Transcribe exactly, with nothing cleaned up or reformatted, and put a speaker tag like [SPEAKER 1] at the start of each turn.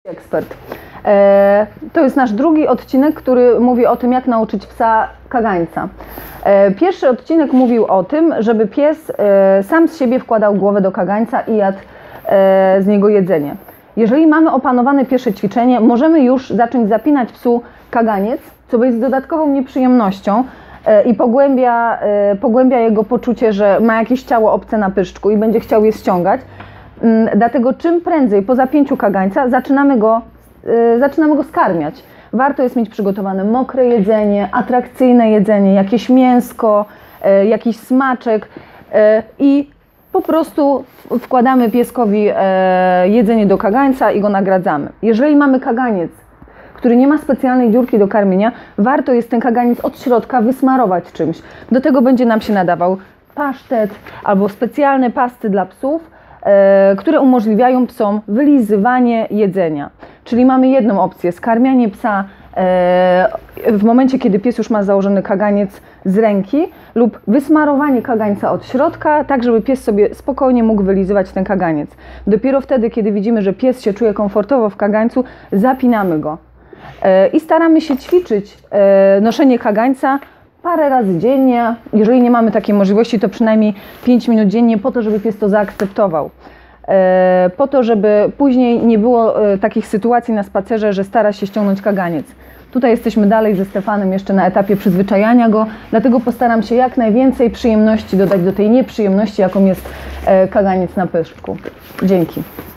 [SPEAKER 1] Ekspert. E, to jest nasz drugi odcinek, który mówi o tym, jak nauczyć psa kagańca. E, pierwszy odcinek mówił o tym, żeby pies e, sam z siebie wkładał głowę do kagańca i jadł e, z niego jedzenie. Jeżeli mamy opanowane pierwsze ćwiczenie, możemy już zacząć zapinać psu kaganiec, co jest dodatkową nieprzyjemnością e, i pogłębia, e, pogłębia jego poczucie, że ma jakieś ciało obce na pyszczku i będzie chciał je ściągać. Dlatego czym prędzej po zapięciu kagańca zaczynamy go, yy, zaczynamy go skarmiać. Warto jest mieć przygotowane mokre jedzenie, atrakcyjne jedzenie, jakieś mięsko, yy, jakiś smaczek yy, i po prostu wkładamy pieskowi yy, jedzenie do kagańca i go nagradzamy. Jeżeli mamy kaganiec, który nie ma specjalnej dziurki do karmienia, warto jest ten kaganiec od środka wysmarować czymś. Do tego będzie nam się nadawał pasztet albo specjalne pasty dla psów, które umożliwiają psom wylizywanie jedzenia. Czyli mamy jedną opcję, skarmianie psa w momencie, kiedy pies już ma założony kaganiec z ręki, lub wysmarowanie kagańca od środka, tak żeby pies sobie spokojnie mógł wylizywać ten kaganiec. Dopiero wtedy, kiedy widzimy, że pies się czuje komfortowo w kagańcu, zapinamy go. I staramy się ćwiczyć noszenie kagańca parę razy dziennie. Jeżeli nie mamy takiej możliwości, to przynajmniej pięć minut dziennie, po to, żeby pies to zaakceptował. E, po to, żeby później nie było e, takich sytuacji na spacerze, że stara się ściągnąć kaganiec. Tutaj jesteśmy dalej ze Stefanem jeszcze na etapie przyzwyczajania go, dlatego postaram się jak najwięcej przyjemności dodać do tej nieprzyjemności, jaką jest e, kaganiec na pyszczku. Dzięki.